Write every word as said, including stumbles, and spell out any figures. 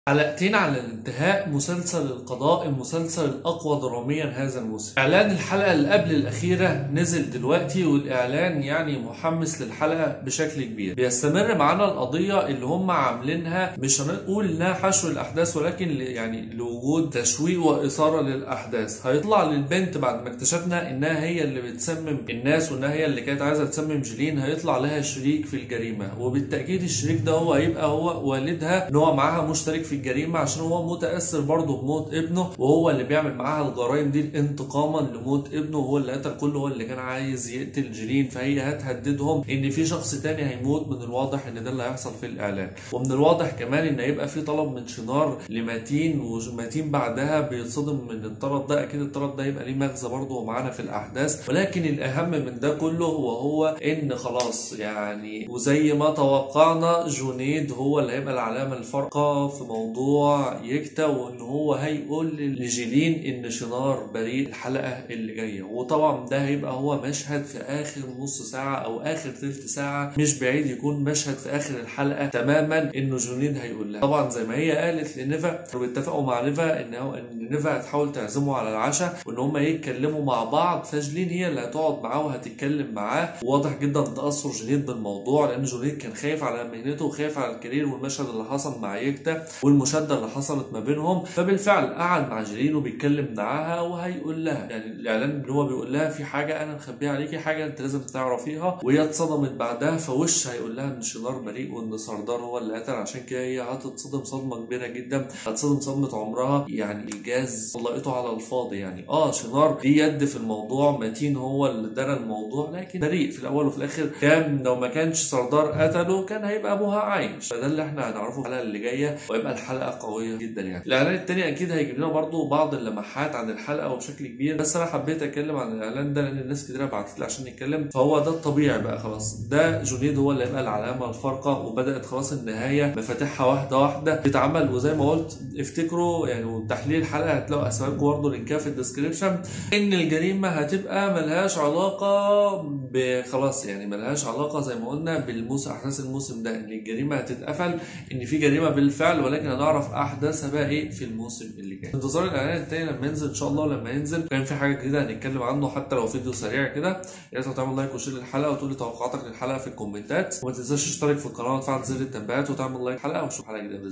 حلقتين على الانتهاء مسلسل القضاء، المسلسل الأقوى دراميا هذا الموسم. إعلان الحلقة اللي قبل الأخيرة نزل دلوقتي، والإعلان يعني محمس للحلقة بشكل كبير. بيستمر معانا القضية اللي هم عاملينها، مش هنقول إنها حشو الأحداث، ولكن يعني لوجود تشويق وإثارة للأحداث. هيطلع للبنت بعد ما اكتشفنا إنها هي اللي بتسمم الناس وإنها هي اللي كانت عايزة تسمم جيلين، هيطلع لها شريك في الجريمة، وبالتأكيد الشريك ده هو هيبقى هو والدها، إن هو معاها مشترك في الجريمه عشان هو متاثر برضه بموت ابنه، وهو اللي بيعمل معاها الجرائم دي انتقاما لموت ابنه، وهو اللي قتل كله، هو اللي كان عايز يقتل جيلين. فهي هتهددهم ان في شخص تاني هيموت. من الواضح ان ده اللي هيحصل في الاعلان، ومن الواضح كمان ان هيبقى في طلب من شنار لمتين، ومتين بعدها بيتصدم من الطلب ده. اكيد الطلب ده يبقى ليه مغزى برضه معانا في الاحداث، ولكن الاهم من ده كله وهو ان خلاص يعني، وزي ما توقعنا، جونيد هو اللي هيبقى العلامه الفارقه في موضوع يكتا، وان هو هيقول لجيلين ان شنار بريء الحلقه اللي جايه. وطبعا ده هيبقى هو مشهد في اخر نص ساعه او اخر ثلث ساعه، مش بعيد يكون مشهد في اخر الحلقه تماما انه جونيد هيقول لها. طبعا زي ما هي قالت لنيفا، واتفقوا مع نيفا ان هو ان نيفا هتحاول تعزمه على العشاء وان هم يتكلموا مع بعض، فجلين هي اللي هتقعد معاه وهتتكلم معاه. وواضح جدا تاثر جونيد بالموضوع، لان جونيد كان خايف على مهنته وخايف على الكارير، والمشهد اللي حصل مع يكتا والمشاده اللي حصلت ما بينهم. فبالفعل قعد مع جيلين وبيتكلم معاها وهيقول لها، يعني الاعلان اللي هو بيقول لها في حاجه انا مخبيها عليكي، حاجه انت لازم تعرفيها. وهي اتصدمت بعدها، فوش هيقول لها ان شنار بريء وان سردار هو اللي قتل. عشان كده هي هتتصدم صدمه كبيره جدا، هتصدم صدمه عمرها. يعني الجاز طلقته على الفاضي. يعني اه شنار ليه يد في الموضوع، متين هو اللي درى الموضوع، لكن بريء في الاول وفي الاخر. كان لو ما كانش سردار قتله كان هيبقى ابوها عايش. فده اللي احنا هنعرفه في الحلقه اللي جايه، ويبقى الحلقه قويه جدا. يعني الاعلان التاني اكيد هيجيب لنا برضو بعض اللمحات عن الحلقه وبشكل كبير، بس انا حبيت اتكلم عن الاعلان ده لان الناس كتير بعتت لي عشان نتكلم. فهو ده الطبيعي بقى، خلاص ده جونيد هو اللي هيبقى العلامه الفارقه، وبدات خلاص النهايه مفاتيحها واحده واحده تتعمل. وزي ما قلت افتكروا يعني، وتحليل الحلقه هتلاقوا اساميكم برضو لينكها في الديسكربشن، ان الجريمه هتبقى ملهاش علاقه بخلاص، يعني ملهاش علاقه زي ما قلنا بالموسم، احداث الموسم ده، ان الجريمه هتتقفل، ان في جريمه بالفعل، ولكن هنعرف احداثها بقى ايه في الموسم اللي جاي. انتظار الاعلان التاني لما ينزل ان شاء الله. لما ينزل كان في حاجه جديده هنتكلم عنه، حتى لو فيديو سريع كده. يا ريت تعمل لايك وشير للحلقه، وتقول لي توقعاتك للحلقه في الكومنتات، وما تنساش تشترك في القناه وتفعل زر التنبيهات وتعمل لايك الحلقه، ونشوف حلقه جديده.